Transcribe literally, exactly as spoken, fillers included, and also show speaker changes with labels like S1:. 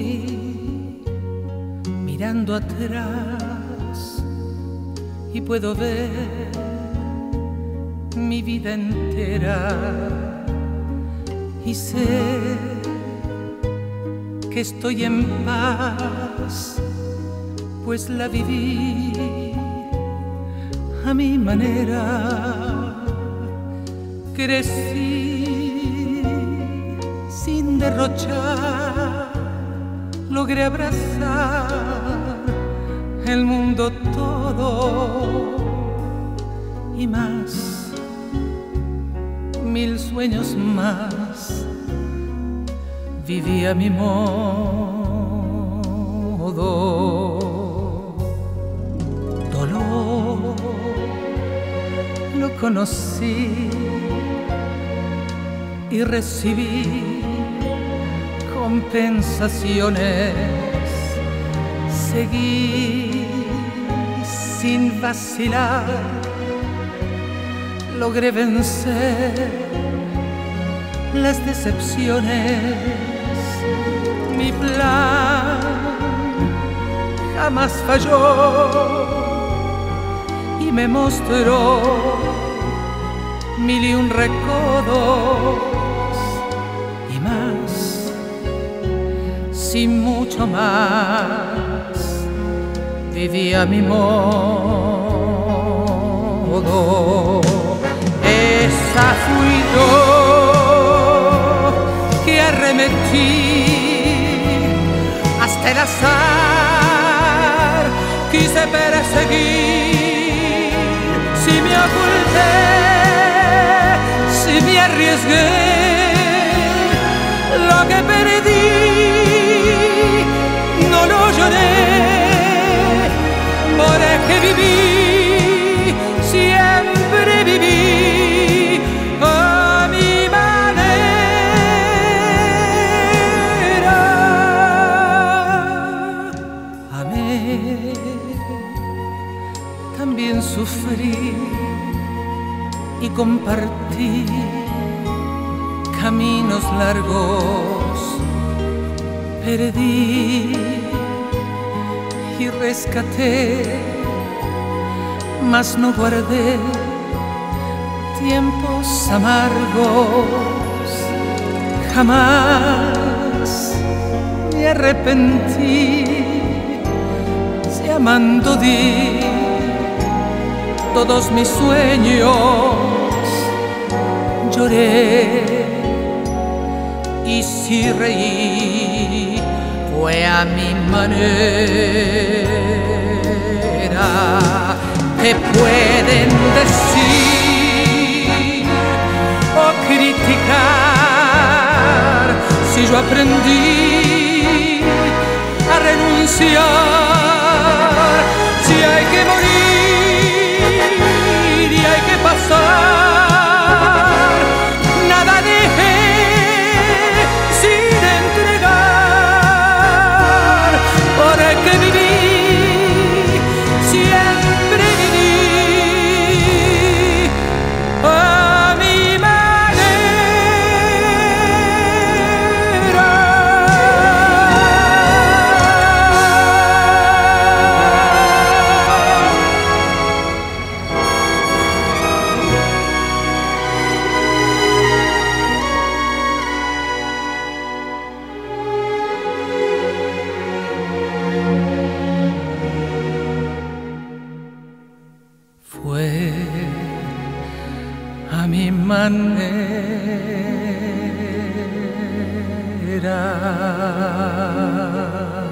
S1: fui mirando atrás y puedo ver mi vida entera y sé que estoy en paz, pues la viví a mi manera. Crecí sin derrochar, logré abrazar el mundo todo y más, mil sueños más, viví a mi modo. Dolor lo conocí y recibí compensaciones. Seguí sin vacilar, logré vencer las decepciones. Mi plan jamás falló y me mostró mil y un recodos y más, sin mucho más, vivía mi modo. Esa fui yo que arremetí hasta el azar, quise perseguir, si me oculté, si me arriesgué, lo que perdí no lo lloré, porque viví, siempre viví a mi manera. Amé, también sufrí y compartí caminos largos, perdí y rescaté, mas no guardé tiempos amargos. Jamás me arrepentí, si amando di todos mis sueños, lloré y si reí fue a mi manera. Te pueden decir o criticar si yo aprendí a renunciar, si hay que morir y hay que pasar, nada dejé sin entregar, porque viví, siempre viví a mi manera. Fue a mi manera.